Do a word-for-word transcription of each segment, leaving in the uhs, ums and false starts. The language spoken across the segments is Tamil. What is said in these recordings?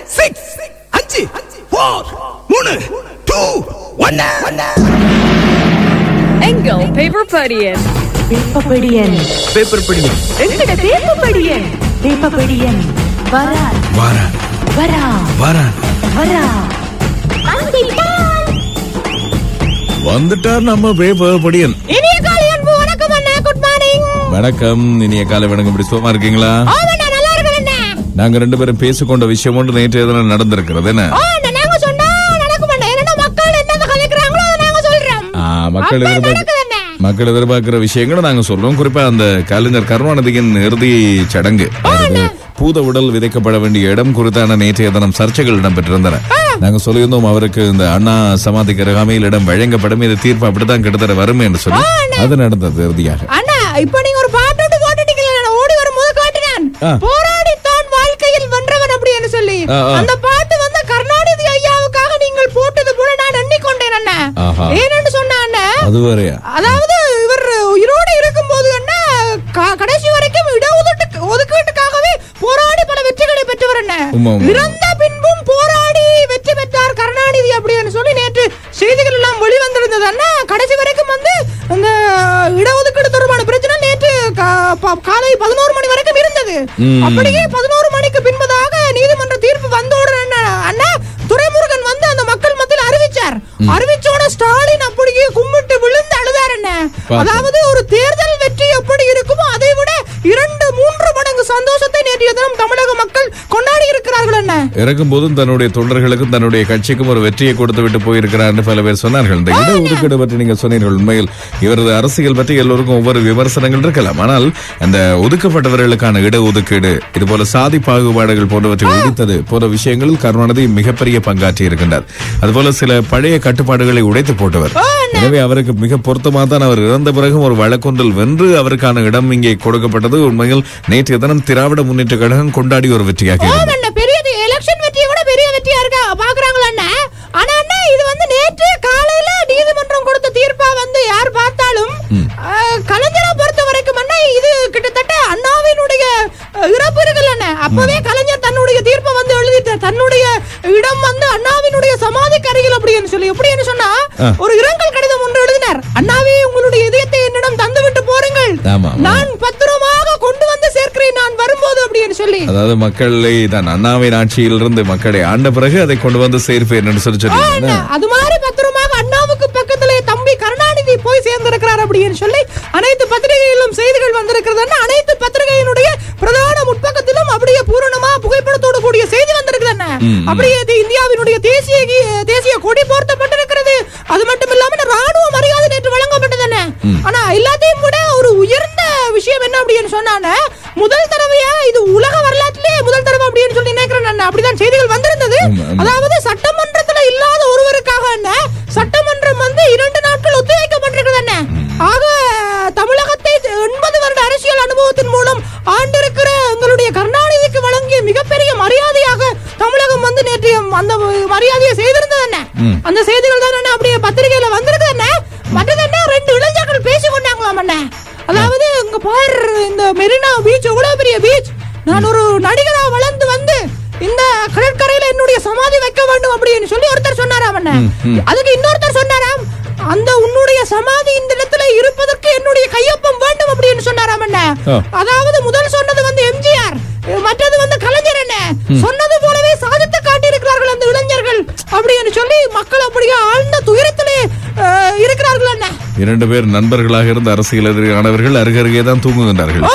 சிக்ஸ் அஞ்சு ஃபோர் மூணு டூ ஒன்னு. எங்கள் பேப்பர் படியன் பேப்பர் படியன் பேப்பர் படியன் எங்கட பேப்பர் படியன் பேப்பர் படியன் வரா வாரா வரா வாரா வரா வந்துட்டார் நம்ம பேப்பர் படியன். இனிய காலை அன்பு வணக்கம் அண்ணா. Good morning. வணக்கம். இனிய காலை வணக்கம். இப்படி சும்மா இருக்கீங்களா? ஆமாண்ணா, நல்லா இருக்கேன் அண்ணா. நாங்க ரெண்டு பேரும் பேசிக்கொண்ட விஷயம் ஒன்று நேற்று எதனா நடந்திருக்கிறது என்ன? ஆ, நாங்க சொன்னா நடக்கும் அண்ணா. ஏன்னா மக்கள் என்ன கலைக்கிறாங்களோ அதை நாங்க சொல்றோம். ஆ, மக்கள் எதிர்பார்க்க மக்கள் எதிர்பார்க்கிற விஷயங்களை நாங்க சொல்றோம். குறிப்பா அந்த கலைஞர் கருணாநிதியின் இறுதி சடங்கு, பூத உடல் விதைக்கப்பட வேண்டிய இடம் குறித்தான நேற்றைய தினம் சர்ச்சைகள் இடம்பெற்றிருந்தன. நாங்க சொல்லியிருந்தோம் அவருக்கு இந்த அண்ணா சமாதிக்கு அருகாமையில் இடம் வழங்கப்படும், இது தீர்ப்பு அப்படித்தான் கிட்டத்தட்ட வரும் என்று சொல்லி அது நடந்தது இறுதியாக. அண்ணா, இப்ப நீங்க ஒரு பாட்டு போட்டுட்டீங்களா? நான் ஓடி வரும்போது காட்டினான், போராடித்தான் வாழ்க்கையில் வென்றவன் அப்படின்னு சொல்லி. அந்த பாட்டு வந்து கருணாநிதி ஐயாவுக்காக நீங்கள் போட்டது போல நான் எண்ணிக்கொண்டேன் அண்ணா. ஏன்னு சொன்னா அண்ணா, அது வேறையா? அதாவது இவர் உயிரோடு இருக்கும் போது அண்ணா கடைசி வரைக்கும் இடஒதுக்கு ஒதுக்கீட்டுக்காகவே போராடி பல வெற்றிகளை பெற்றவர் அண்ணா. இறந்த பின்பும் போராடி வெற்றி பெற்றார் கருணாநிதி அப்படின்னு சொல்லி நேற்று செய்திகள் எல்லாம் வெளிவந்திருந்தது அண்ணா. கடைசி வரைக்கும் வந்து இந்த இடஒதுக்கீடு தொடர்பான பிரச்சனை நேற்று காலை பதினோரு மணி வரைக்கும் இருந்தது. அப்படியே பதினோரு மணிக்கு பின்பதாக நீதிமன்ற தீர்ப்பு வந்தோட அண்ணா துரைமுருகன் வந்து அந்த மக்கள் மத்தியில் அறிவிச்சார். அறிவிச்சோட ஸ்டாலின் அப்படியே கும்பிட்டு விழுந்து அழுதார் அண்ணா. அதாவது ஒரு தேர்தல் வெற்றி எப்படி இருக்குமோ அதை விட இரண்டு மூன்று மடங்கு சந்தோஷத்தை நேற்றைய தினம் தமிழக மக்கள் கொண்டாடி இருக்கிறார்கள் அண்ணா. இறக்கும் போதும் தன்னுடைய தொண்டர்களுக்கும் தன்னுடைய கட்சிக்கும் ஒரு வெற்றியை கொடுத்து விட்டு போயிருக்கிறார் பல பேர் சொன்னார்கள். இந்த இடஒதுக்கீடு பற்றி நீங்க சொன்னீர்கள். உண்மையில் இவரது அரசியல் பற்றி எல்லோருக்கும் ஒவ்வொரு விமர்சனங்கள் இருக்கலாம். ஆனால் அந்த ஒதுக்கப்பட்டவர்களுக்கான இடஒதுக்கீடு, இது போல சாதி பாகுபாடுகள் போன்றவற்றை ஒழித்தது போன்ற விஷயங்களில் கருணாநிதி மிகப்பெரிய பங்காற்றி இருக்கின்றார். அதுபோல சில பழைய கட்டுப்பாடுகளை உடைத்து போட்டவர். எனவே அவருக்கு மிக பொருத்தமாக தான் அவர் இறந்த பிறகும் ஒரு வழக்கொன்றில் வென்று அவருக்கான இடம் இங்கே கொடுக்கப்பட்டது. உண்மையில் நேற்றைய தினம் திராவிட முன்னேற்ற கழகம் கொண்டாடி ஒரு வெற்றியாக காலையில நீதிமன்றம் கொடுத்த தீர்ப்பா வந்து யார் பார்த்தாலும் கலைஞரை பொறுத்த வரைக்கும் அண்ணா இது கிட்டத்தட்ட அண்ணாவினுடைய இறப்பு இருக்குல்ல அண்ணா. அப்பவே கலைஞர் தன்னுடைய தீர்ப்பை வந்து எழுதிட்டார். தன்னுடைய இடம் வந்து அண்ணாவினுடைய சமாதிக்கு அருகில் அப்படின்னு சொல்லி. எப்படின்னு சொன்னா ஒரு இரங்கல் கடிதம் ஒன்று எழுதினார். அண்ணாவே, உங்களுடைய இதயத்தை என்னிடம் தந்து விட்டு போறீங்கள், நான் பத்திரமாக கொண்டு வந்து சேர்க்கிறேன் நான் வரும்போது அப்படின்னு சொல்லி. அதாவது மக்களை தான் அண்ணாவின் ஆட்சியில் இருந்து மக்களை ஆண்ட பிறகு அதை கொண்டு வந்து சேர்ப்பேன் என்று சொல்லி சொல்லி அது மாதிரி பத்திரமாக அண்ணாவுக்கு பக்கத்திலே தம்பி கருணாநிதி போய் சேர்ந்திருக்கிறார் அப்படின்னு சொல்லி அனைத்து பத்திரிகைகளிலும் செய்திகள் வந்திருக்கிறது. அனைத்து பத்திரிகையினுடைய பிரதான முற்பக்கத்திலும் அப்படியே பூரணமா புகைப்படத்தோடு கூடிய செய்தி வந்திருக்குது. அப்படியே இந்தியாவினுடைய தேசிய தேசிய கொடி போர்த்தப்பட்டிருக்கிறது. அது மட்டும் இல்லாம ராணுவ மரியாதை நேற்று வழங்கப்பட்டது. ஆனா எல்லாத்தையும் விட ஒரு உயர்ந்த விஷயம் என்ன அப்படின்னு சொன்னான, முதல் தடவையா இது உலக வரலாற்றிலே முதல் தடவை அப்படின்னு சொல்லி நினைக்கிறேன். அப்படிதான் செய்திகள் வந்திருந்தது. அதாவது சட்டமன்றத்துல இல்லாத ஒருவருக்காக சட்டமன்றம் வந்து இரண்டு நாட்கள் ஒத்திவைக்கப்பட்டிருக்கிறது. ஆக தமிழகத்தை எண்பது வருட அரசியல் அனுபவத்தின் மூலம் ஆண்டிருக்கிற எங்களுடைய கருணாநிதிக்கு வழங்கிய மிகப்பெரிய மரியாதையாக தமிழகம் வந்து நேற்று அந்த மரியாதையை செய்திருந்தது. அந்த செய்திகள் தான் அப்படியே பத்திரிகையில வந்திருக்குது. மற்றது என்ன, ரெண்டு இளைஞர்கள் பேசி கொண்டாங்களாம் அண்ணா. அதாவது இங்க பார், இந்த மெரினா பீச் எவ்வளவு பெரிய பீச், நான் ஒரு நடிகரா வளர்ந்து வந்து இந்த கடற்கரையில என்னுடைய சமாதி வைக்க வேண்டும் அப்படின்னு சொல்லி ஒருத்தர் சொன்னாராம் அண்ணா. அதுக்கு இன்னொருத்தர் சொன்னாராம், அந்த உன்னுடைய சமாதி இந்த இடத்துல இருப்பதற்கு என்னுடைய கையொப்பம் வேண்டும் அப்படின்னு சொன்னாராம் அண்ணா. அதாவது முதல் சொன்னது வந்து எம்ஜிஆர், மற்றது வந்து கலைஞர் அண்ணா. சொன்னது போலவே சாதித்து காட்டி இருக்கிறார்கள் அந்த இளைஞர்கள் அப்படின்னு சொல்லி மக்கள் அப்படியே ஆழ்ந்த துயரத்திலே இருக்கிறார்கள் அண்ணா. இரண்டு பேர் நண்பர்களாக இருந்த அரசியல் எதிரானவர்கள் அருகருகே தான் தூங்குகின்றார்கள்.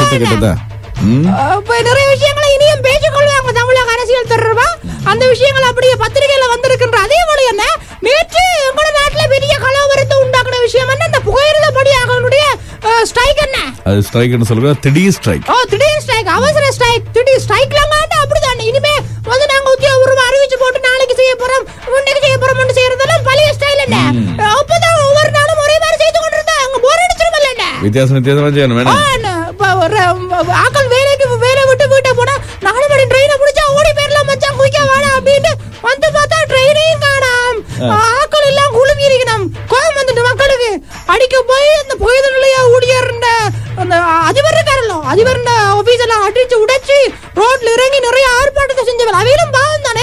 நிறைய விஷயங்களை இனியும் பேசிக்கொள்வாங்க தமிழக அரசியல் தொடர்பா. அந்த விஷயங்கள் அப்படியே பத்திரிகையில வந்திருக்கின்ற. அதே போல என்ன, நேற்று எங்களோட நாட்டுல பெரிய கலவரத்தை உண்டாக்குன விஷயம் என்ன, இந்த புகையிரதப்படியாக ஸ்ட்ரைக் என்ன, அது ஸ்ட்ரைக்னு சொல்லுங்க, திடீர் ஸ்ட்ரைக். ஓ, திடீர் ஸ்ட்ரைக், அவசர ஸ்ட்ரைக், திடீர் ஸ்ட்ரைக்லாம் அப்படிதான். இனிமே வந்து நாங்க உத்தியோகபூர்வமா அறிவிச்சு போட்டு நாளைக்கு செய்ய போறோம், இன்னைக்கு செய்ய போறோம் செய்யறதெல்லாம் பழைய ஸ்டைல் என்ன. அப்பதான் ஒவ்வொரு நாளும் ஒரே மாதிரி செய்து கொண்டிருந்தா அங்க போர் அடிச்சிருமல்ல. வித்தியாசம் வித்தியாசமா செய்யணும் வேணும். ஆக்கள் வேலைக்கு வேலை விட்டு வீட்டை போனா நாலு மணி ட்ரெயினை பிடிச்சா ஓடி போயிடலாம் மச்சான், குயிக்க வேணாம் அப்படின்னு வந்து பார்த்தா ட்ரெயினையும் காணாம். ஆக்கள் எல்லாம் குழுமி இருக்கணும். கோபம் வந்துட்டு மக்களுக்கு அடிக்க போய் அந்த புகைத நிலைய ஊழியர் அந்த அதிபர் இருக்காரല്ലോ, அதிபர் ஆபீஸ் எல்லாம் அடிச்சு உடைச்சு ரோட்ல இறங்கி நிறைய ஆர்ப்பாட்டத்தை செஞ்சவர். அவையிலும் பாவம் தானே.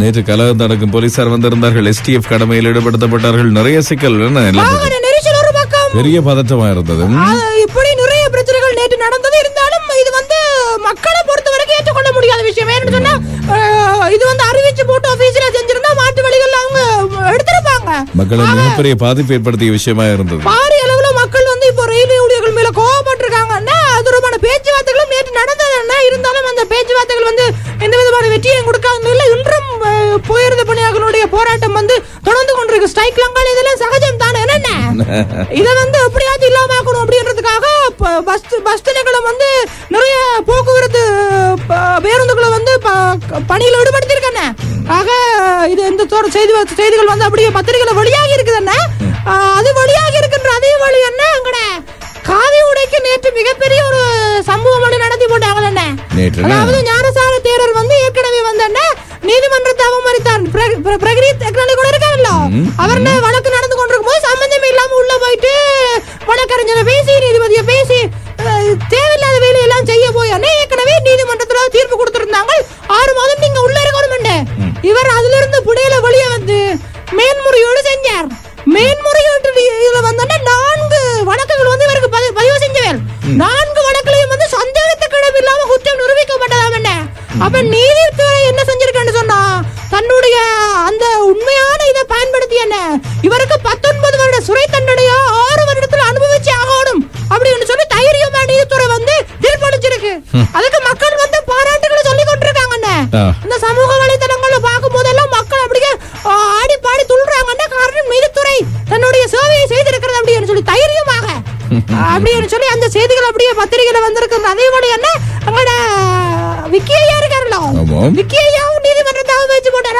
நேற்று கலகம் நடக்கும் போலீசார் வந்திருந்தார்கள். எஸ்டிஎஃப் கடமையில் ஈடுபடுத்தப்பட்டார்கள். நிறைய சிக்கல் நெரிசல் ஒரு பக்கம், பெரிய பதட்டமா இருந்தது. இப்படி நிறைய பிரச்சனைகள் நேற்று நடந்தது. இருந்தாலும் இது வந்து மக்களை பொறுத்த வரைக்கும் ஏற்றுக்கொள்ள முடியாத விஷயம். ஏன்னு சொன்னா இது வந்து அறிவிச்சு போட்டு ஆபீஸ்ல செஞ்சிருந்தா மாட்டு வழிகள் அவங்க எடுத்திருப்பாங்க. மக்களை மிகப்பெரிய பாதிப்பு ஏற்படுத்திய விஷயமா இருந்தது. பாரிய அளவுல மக்கள் வந்து இப்போ ரயில்வே ஊழியர்கள் மேல கோவப்பட்டிருக்காங்கன்னா அது ரொம்பமான பேச்சுவார்த்தைகளும் நேற்று நடந்தது. இருந்தாலும் அந்த பேச்சுவார்த்தைகள் வந்து எந்த விதமான வெற்றியும் கொடுக்காத இல்லை. இன்றும் போயிருந்த பணியாளர்களுடைய போராட்டம் வந்து தொடர்ந்து கொண்டிருக்கு. ஸ்ட்ரைக் லங்கால் இதெல்லாம் சகஜம் தானே. என்னென்ன இதை வந்து எப்படியாச்சும் இல்லாமக்கணும் அப்படின்றதுக்காக பஸ் பஸ் திணைக்களம் வந்து நிறைய போக்குவரத்து பேருந்துகளை வந்து பணியில் ஈடுபடுத்திருக்கேன். ஆக இது இந்த செய்தி செய்திகள் வந்து அப்படியே பத்திரிகையில வெளியாகி இருக்குதுன்னா அது வெளியாகி இருக்கின்ற அதே வழி என்ன அங்கட காவி உடைக்கு நேற்று மிகப்பெரிய ஒரு சம்பவம் ஒன்று நடத்தி போட்டாங்க. அதாவது ஞானசார தேரர் வந்து ஏற்கனவே வந்து நீதிமன்றத்தை அவமதித்தார். பிரகிரீத் கூட இருக்காங்கல்ல, அவர் வழக்கு நடந்து கொண்டிருக்கும் போது சம்பந்தமே இல்லாம உள்ள போயிட்டு வழக்கறிஞரை பேசி நீதிபதியை பேசி தேவையில்லாத வேலையெல்லாம் செய்ய போய் ஏற்கனவே நீதிமன்றத்துல தீர்ப்பு கொடுத்திருந்தாங்க. ஆறு மாதம் நீங்க உள்ள இருக்கணும். இவர் அதுல இருந்து புடையில வெளியே வந்து மேன்முறையோடு செஞ்சார். மேன்முறையீட்டு வந்து நான்கு வழக்குகள் வந்து இவருக்கு பதிவு செஞ்சவர். நான்கு வழக்குலையும் வந்து சந்தேகத்துக்கிடம் இல்லாம குற்றம் நிரூபிக்கப்பட்டதாம். என்ன அப்ப நீதித்துறை என்ன செஞ்சிருக்கேன்னு சொன்னா தன்னுடைய அந்த உண்மையான இதை பயன்படுத்தி என்ன இவருக்கு பத்தொன்பது வருட சிறை தண்டனையா ஆறு வருடத்துல அனுபவிச்சு ஆகணும் அப்படின்னு சொல்லி தைரியமா நீதித்துறை வந்து தீர்ப்பளிச்சிருக்கு. அதுக்கு மக்கள் வந்து பாராட்டுகளை சொல்லி கொண்டிருக்காங்க. இந்த சமூக வலைதளங்களை பார்க்கும் போதெல்லாம் மக்கள் அப்படியே ஆடி பாடி துள்ளுறாங்கன்னா காரணம் நீதித்துறை தன்னுடைய சேவையை செய்திருக்கிறது அப்படின்னு சொல்லி தைரியமாக அப்படின்னு சொல்லி அந்த செய்திகள் அப்படியே பத்திரிகையில வந்திருக்கு. அதே போல என்ன அங்கட விக்கியா இருக்காருல்ல, விக்கியாவும் நீதிமன்றத்தை அவமதிச்சு போட்டாரா.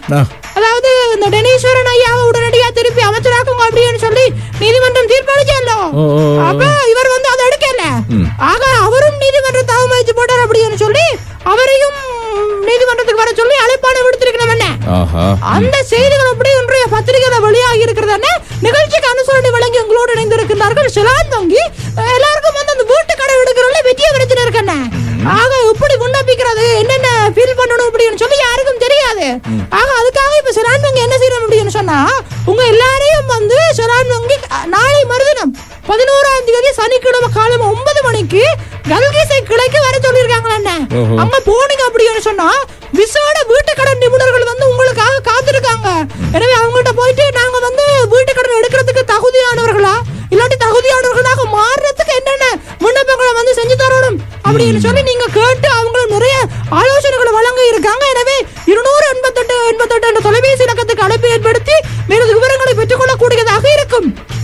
அதாவது இந்த டெனீஸ்வரன் ஐயாவை உடனடியா திருப்பி அமைச்சராக்குங்க அப்படின்னு சொல்லி நீதிமன்றம் தீர்ப்பளிச்சല്ലോ. அப்ப இவர் வந்து அதை எடுக்கல. ஆக அவரும் நீதிமன்றத்தை அவமதிச்சு போட்டார் அப்படின்னு சொல்லி அவரையும் நீதிமன்றத்துக்கு வர சொல்லி அழைப்பான விடுத்திருக்கணும். என்ன அந்த செய்திகள் அப்படி இன்றைய பத்திரிகையில வெளியாகி இருக்கிறது. நிகழ்ச்சிக்கு அனுசரணை வழங்கி உங்களோடு இணைந்திருக்கிறார்கள் செலான் வங்கி. எல்லாருக்கும் வந்து அந்த வீட்டு கடை எடுக்கிறோம்ல வெற்றியை பிரச்சனை இருக்கேன். ஆக எப்படி விண்ணப்பிக்கிறது என்னென்ன ஃபீல் பண்ணணும் அப்படின்னு சொல்லி யாருக்கும் தெரியாது. ஆக அதுக்காக இப்ப செலான் வங்கி என்ன செய்யணும் அப்படின்னு சொன்னா உங்க எல்லாரையும் வந்து செலான் வங்கி நாளை மறுதினம் பதினோராம் தேதி சனிக்கிழமை காலம் ஒன்பது மணிக்கு கல்கிசை கிளைக்கு வர சொல்லிருக்காங்க. அங்க போனீங்க அப்படின்னு சொன்னா விசேட வீட்டு கடன் நிபுணர்கள் வந்து உங்களுக்காக காத்திருக்காங்க. எனவே அவங்கள்ட்ட போயிட்டு நாங்க வந்து வீட்டு கடன் எடுக்கிறதுக்கு தகுதியானவர்களா இல்லாட்டி தகுதியானவர்களாக மாறுறதுக்கு என்னென்ன விண்ணப்பங்களை வந்து செஞ்சு தரணும் அப்படின்னு சொல்லி நீங்க கேட்டு அவங்களும் நிறைய ஆலோசனைகளை வழங்க இருக்காங்க. எனவே இருநூறு எண்பத்தி எட்டு எண்பத்தி எட்டு என்ற தொலைபேசி இலக்கத்துக்கு அழைப்பு ஏற்படுத்தி மேலும் விவரங்களை பெற்றுக் கொள்ளக்கூடியதாக இருக்கும்.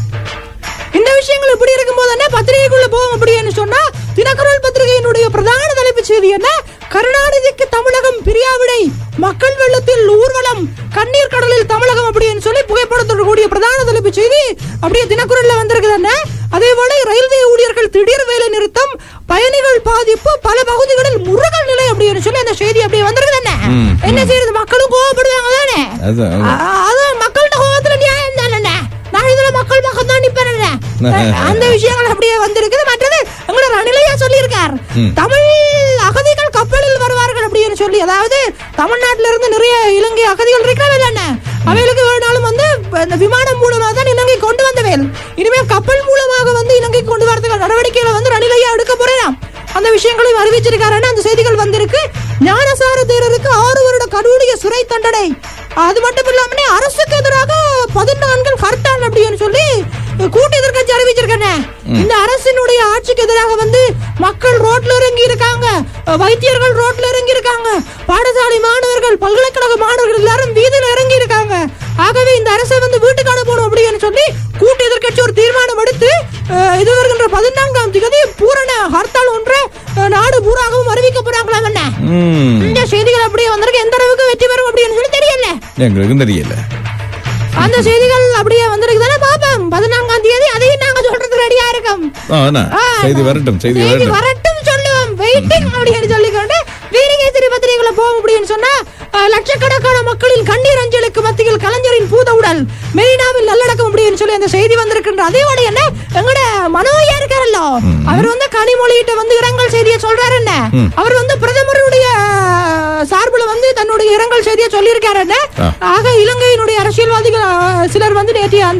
இந்த விஷயங்கள் இப்படி இருக்கும் போது என்ன பத்திரிகைக்குள்ள போவோம் அப்படின்னு சொன்னா தினகரன் பத்திரிகையினுடைய பிரதான தலைப்பு செய்தி என்ன கருணாநிதிக்கு தமிழகம் பிரியாவிடை மக்கள் வெள்ளத்தில் ஊர்வலம் கண்ணீர் கடலில் தமிழகம் அப்படின்னு சொல்லி புகைப்படத்தோடு பிரதான தலைப்பு செய்தி அப்படியே தினக்குரல்ல வந்திருக்குது. அதே போல ரயில்வே ஊழியர்கள் திடீர் வேலை நிறுத்தம் பயணிகள் பாதிப்பு பல பகுதிகளில் முருகல் நிலை அப்படின்னு சொல்லி அந்த செய்தி அப்படியே வந்திருக்குது. என்ன செய்யறது மக்களும் கோவப்படுவாங்க தானே. அதான் மக்கள்கிட்ட கோவத்துல நியாயம் தானே. நான் இதுல மக்கள் பக்கம் தான் நிப்பேன். அந்த விஷயங்கள் அப்படியே வந்திருக்குது. மற்றது எங்களோட ரணிலையா சொல்லியிருக்கார் தமிழ் அகதிகள் கப்பலில் வருவார்கள் அப்படின்னு சொல்லி. அதாவது தமிழ்நாட்டில இருந்து நிறைய இலங்கை அகதிகள் இருக்கிறாங்க. அவைகளுக்கு வேணாலும் வந்து விமானம் மூலமாக தான் இலங்கை கொண்டு வந்தவேல். இனிமேல் கப்பல் மூலமாக வந்து இலங்கை கொண்டு வரதுக்கு நடவடிக்கைகளை வந்து ரணிலையா எடுக்க போறேன். அந்த விஷயங்களையும் அறிவிச்சிருக்காரு. அந்த செய்திகள் வந்திருக்கு. ஞானசார தேரருக்கு ஆறு வருட கடூழிய சிறை தண்டனை. அது மட்டும் இல்லாம அரசுக்கு எதிராக பதினான்கு ஹர்த்தால் அப்படின்னு சொல்லி கூட்டு எதிர்கட்சி அறிவிச்சிருக்காங்க. இந்த அரசினுடைய ஆட்சிக்கு எதிராக வந்து மக்கள் ரோட்ல இறங்கி இருக்காங்க, வைத்தியர்கள் ரோட்ல இறங்கி இருக்காங்க, பாடசாலை மாணவர்கள் பல்கலைக்கழக மாணவர்கள் எல்லாரும் வீதியில இறங்கி இருக்காங்க. ஆகவே இந்த அரசை வந்து வீட்டுக்கு அனுப்பணும் அப்படின்னு சொல்லி கூட்டு எதிர்கட்சி ஒரு தீர்மானம் எடுத்து இது வருகின்ற பதினான்காம் தேதி பூரண ஹர்த்தால் ஒன்றை நாடு பூராகவும் அறிவிக்க போறாங்களா. இந்த செய்திகள் அப்படியே வந்திருக்கு. எந்த அளவுக்கு வெற்றி பெறும் அப்படின்னு சொல்லி தெரியல, எங்களுக்கும் தெரியல. அந்த செய்திகள் அப்படியே வந்திருக்கு. பாப்போம் பதினான்காம் தேதி அதையும் நாங்க சொல்றதுக்கு ரெடியா இருக்கோம். செய்தி வரட்டும் செய்தி வரட்டும் சொல்லுவோம். வெயிட்டிங் அப்படின்னு சொல்லிக்கொண்டு வீரகேசரி பத்திரிகைகளை போவோம் அப்படின்னு சொன்னா லட்சக்கணக்கான மக்களின் கண்ணீர் அஞ்சலுக்கு மத்தியில் கலைஞரின் பூத உடல் மெரினாவில் நல்லடக்கம் அப்படின்னு சொல்லி அந்த செய்தி வந்திருக்கின்ற. அதே வழி என்ன எங்கட மனோயா இருக்காரல்ல அவர் வந்து கனிமொழியிட்ட வந்து இரங்கல் செய்தியை சொல்றாரு. என்ன அவர் வந்து பிரதமருடைய சார்பில் வந்து தன்னுடைய தன்னுடைய இரங்கல் செய்தியை சொல்லியிருக்காரு. ஆக இலங்கையினுடைய அரசியல்வாதிகள் சிலர் வந்து நேற்று அந்த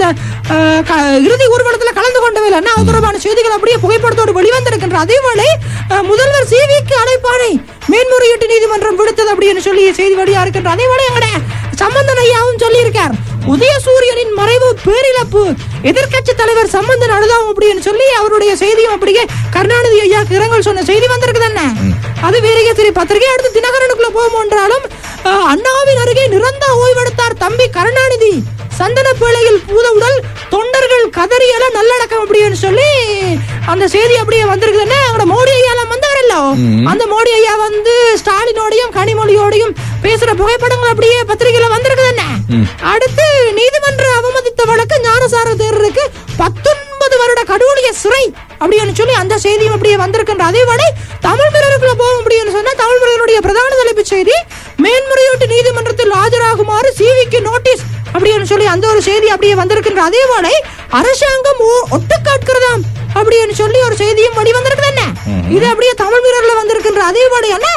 இறுதி ஊர்வலத்தில் கலந்து கொண்டவில்லை. அது தொடர்பான செய்திகள் அப்படியே புகைப்படத்தோடு வெளிவந்திருக்கின்ற அதேவேளை முதல்வர் சிவிக்கு அழைப்பானை மேன்முறையீட்டு நீதிமன்றம் விடுத்தது அப்படின்னு சொல்லி செய்தி வழியா இருக்கின்ற அதேவேளை எங்கட சம்பந்தன் ஐயாவும் சொல்லியிருக்கார். உதயசூரியனின் மறைவு பேரிழப்பு, எதிர்கட்சி தலைவர் சம்பந்தன் அழுதாவும் அப்படின்னு சொல்லி அவருடைய செய்தியும் அப்படியே கருணாநிதி ஐயா இரங்கல் சொன்ன செய்தி வந்திருக்கு தானே. அது வேறைய சரி பத்திரிகை அடுத்து தினகரனுக்குள்ள போகும் என்றாலும் அண்ணாவின் அருகே நிரந்தர ஓய்வெடுத்தார் தம்பி கருணாநிதி, சந்தன பேழையில் பூத உடல், தொண்டர்கள் கதறியல நல்லடக்கம் அப்படின்னு சொல்லி அந்த செய்தி அப்படியே வந்திருக்குதுன்னு அவரோட மோடி ஐயாலாம் வந்தாரല്ലോ. அந்த மோடி ஐயா வந்து ஸ்டாலினோடையும் கனிமொழியோடையும் பேசுற புகைப்படங்கள் அப்படியே பத்திரிகையில வந்திருக்குதுன்னு. அடுத்து நீதிமன்ற அவமதித்த வழக்கு ஞானசார தேரருக்கு பத்தொன்பது வருட கடூழிய சிறை அப்படின்னு சொல்லி அந்த செய்தியும் அப்படியே வந்திருக்கின்ற அதேவேளை தமிழ் மிரருக்குள்ள போகும் அப்படின்னு சொன்னா தமிழ் மிரருடைய பிரதான தலைப்புச் செய்தி மேன்முறையீட்டு நீதிமன்றத்தில் ஆஜராகுமாறு சிவிக்கு நோட்டீஸ் அப்படின்னு சொல்லி அந்த ஒரு செய்தி அப்படியே வந்திருக்கின்ற அதேவேளை அரசாங்கம் ஒட்டு காட்கிறதாம் அப்படின்னு சொல்லி ஒரு செய்தியும் வழி வந்திருக்கு என்ன. இது அப்படியே தமிழ் வீரர்ல வந்திருக்கின்ற அதேவேளை என்ன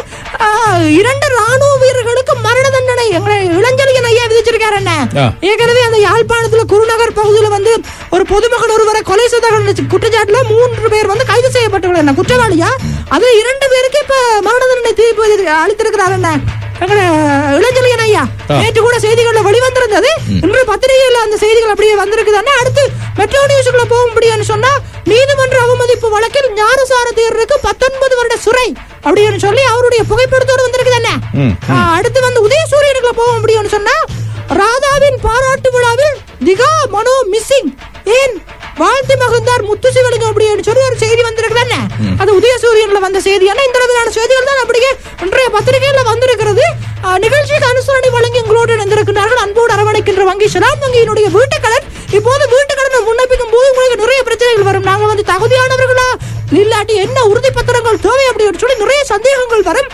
இரண்டு ராணுவ வீரர்களுக்கு மரண தண்டனை இளஞ்சலியன் ஐயா விதிச்சிருக்காரு என்ன. ஏற்கனவே அந்த யாழ்ப்பாணத்துல குருநகர் பகுதியில் வந்து ஒரு பொதுமகன் ஒருவரை கொலை செய்த குற்றச்சாட்டுல மூன்று பேர் வந்து கைது செய்யப்பட்டுள்ள என்ன குற்றவாளியா. அது இரண்டு பேருக்கு இப்ப மரண தண்டனை தீர்ப்பு அளித்திருக்கிறார் என்ன இளஞ்சலியன் ஐயா. நேற்று கூட செய்திகள்ல வெளிவந்திருந்தது. இன்று பத்திரிகையில் அந்த செய்திகள் அப்படியே வந்திருக்குதானே. அடுத்து மெட்ரோ நியூஸ்க்குள்ள போகும்படியான்னு சொன்னா நீதிமன்ற அவமதிப்பு வழக்கில் ஞானசார தேரருக்கு பத்தொன்பது வருட சிறை அப்படின்னு சொல்லி அவருடைய புகைப்படத்தோடு வந்திருக்குதானே. அடுத்து வந்து உதயசூரியனுக்குள்ள போக முடியும்னு சொன்னா ராதாவின் பாராட்டு விழாவில் திகா மனோ மிஸ்ஸிங் ஏன் வாழ்த்து மகிழ்ந்தார் முத்துசிவலிங்கம் அப்படின்னு சொல்லி ஒரு செய்தி வந்திருக்குதானே. அது உதயசூரியன்ல வந்த செய்தியான இந்த அளவிலான செய்திகள் தான் அப்படியே இன்றைய பத்திரிகையில வந்திருக்கிறது. நிகழ்ச்சிக்கு அனுசரணை வழங்கி எங்களோடு இணைந்திருக்கிறார்கள் அன்போடு அரவணைக்கின்ற வங்கி செலான் வங்கியினுடைய வீட்டுக்கடன். இப்போது வீட்டுக்கடனை முன்னப்பிக்கும் போது உங்களுக்கு நிறைய பிரச்சனைகள் வரும். நாங்க வந்து தகுதியானவர்களா இல்லாட்டி என்ன உறுதி பத்திரங்கள் தேவை அப்படின்னு சொல்லி நிறைய சந்தேகங்கள் வரும்.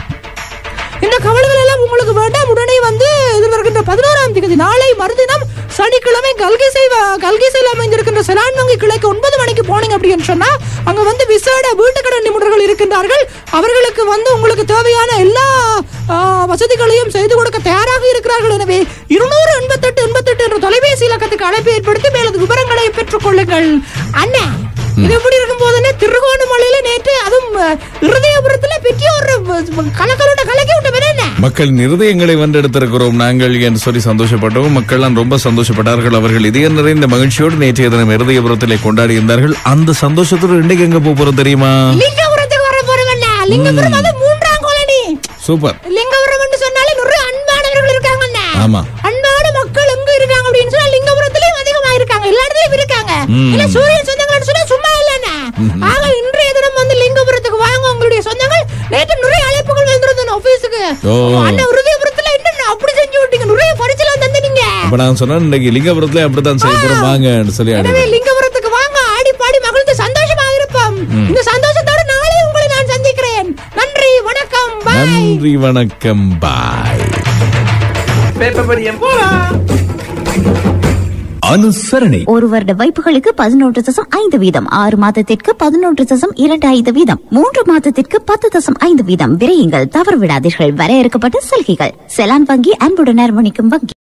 இந்த கவலைகள் எல்லாம் உங்களுக்கு வேண்டாம். உடனே வந்து எதிர்வருகின்ற பதினோராம் தேதி நாளை மறுதினம் சனிக்கிழமை கல்கிசை கல்கிசையில் அமைந்திருக்கின்ற செலான் வங்கி கிளைக்கு ஒன்பது மணிக்கு போனீங்க அப்படின்னு சொன்னா அங்க வந்து விசேட வீட்டுக்கடன் நிபுணர்கள் இருக்கின்றார்கள். அவர்களுக்கு வந்து உங்களுக்கு தேவையான எல்லா வசதிகளையும் செய்து கொடுக்க தயாராக இருக்கிறார்கள். எனவே இருநூறு எண்பத்தி எட்டு எண்பத்தி எட்டு என்ற தொலைபேசி இலக்கத்துக்கு அழைப்பு ஏற்படுத்தி மேலது விவரங்களை பெற்றுக் கொள்ளுங்கள். அண்ணா இது எப்படி இருக்கும் போதுன்னு திருகோணமலையில நேற்று அதுவும் இருதயபுரத்துல பெற்றோர் கலக்கலோட கலக்கி விட்ட மக்கள் இருதயங்களை வென்றெடுத்திருக்கிறோம் நாங்கள் என்று சொல்லி சந்தோஷப்பட்டோம். மக்கள் ரொம்ப சந்தோஷப்பட்டார்கள். அவர்கள் இதய நிறைந்த மகிழ்ச்சியோடு நேற்றைய தினம் இருதயபுரத்திலே கொண்டாடி இருந்தார்கள். அந்த சந்தோஷத்தோடு இன்றைக்கு எங்க போறோம் தெரியுமா? லிங்கபுரத்துக்கு வர போறோம். லிங்கபுரம் அது மூன்றாம் காலனி. சூப்பர். லிங்கபுரம் என்று சொன்னாலே நிறைய அன்பானவர்கள் இருக்காங்க. ஆமா, அன்பான மக்கள் எங்க இருக்காங்க அப்படின்னு சொன்னா லிங்கபுரத்திலேயும் அதிகமா இருக்காங்க. எல்லா இடத்துலயும் இருக்காங்க. இல்ல சூரியன் சொந்தங்கள் சொன்னா சும்மா இல்லன்னா. ஆக இன்றைய தினம் வந்து லிங்கபுரத்துக்கு வாங்க உங்களுடைய சொந்தங்கள். நேற்று நிறைய அழைப்புகள் வந்திருந்தன ஆபீஸுக்கு. அண்ணா இருதயபுரத்துல என்ன அப்படி செஞ்சு விட்டீங்க, நிறைய பரிசெல்லாம் தந்தீங்க. அப்ப நான் சொன்னா இன்னைக்கு லிங்கபுரத்துல அப்படித்தான் செய்ய போறோம் வாங்கன்னு சொல்லி. எனவே லிங்கபுரத்துக்கு வாங்க, ஆடி பாடி மகிழ்ந்து சந்தோஷமா இருப்போம். இந்த சந்தோஷத்தோட நாளை உங்களை நான் சந்திக்கிறேன். நன்றி வணக்கம். பாய். நன்றி வணக்கம். பாய். அனுசரணை ஒரு வருட வைப்புகளுக்கு பதினொன்று தசம் ஐந்து வீதம், ஆறு மாதத்திற்கு பதினொன்று தசம் இரண்டு ஐந்து வீதம், மூன்று மாதத்திற்கு பத்து தசம் ஐந்து வீதம். விரையுங்கள், தவறு விடாதீர்கள். வரையறுக்கப்பட்ட சலுகைகள். செலான் வங்கி அன்புடன் அரவணைக்கும் வங்கி.